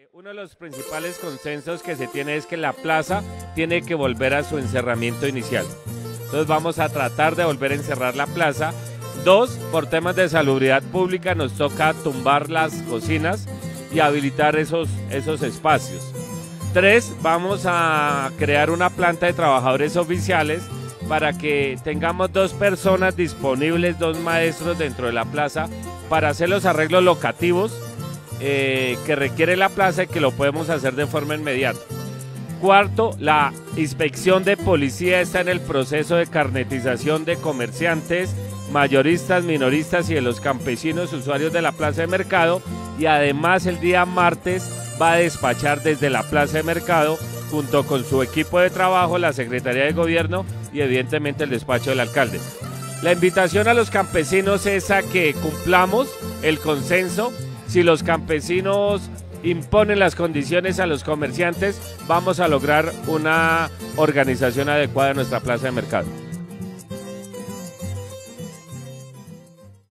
Uno de los principales consensos que se tiene es que la plaza tiene que volver a su encerramiento inicial. Entonces vamos a tratar de volver a encerrar la plaza. Dos, por temas de salubridad pública nos toca tumbar las cocinas y habilitar esos espacios. Tres, vamos a crear una planta de trabajadores oficiales para que tengamos 2 personas disponibles, 2 maestros dentro de la plaza para hacer los arreglos locativos que requiere la plaza y que lo podemos hacer de forma inmediata. Cuarto, la inspección de policía está en el proceso de carnetización de comerciantes, mayoristas, minoristas y de los campesinos usuarios de la plaza de mercado, y además el día martes va a despachar desde la plaza de mercado junto con su equipo de trabajo, la Secretaría de Gobierno y evidentemente el despacho del alcalde. La invitación a los campesinos es a que cumplamos el consenso. Si los campesinos imponen las condiciones a los comerciantes, vamos a lograr una organización adecuada en nuestra plaza de mercado.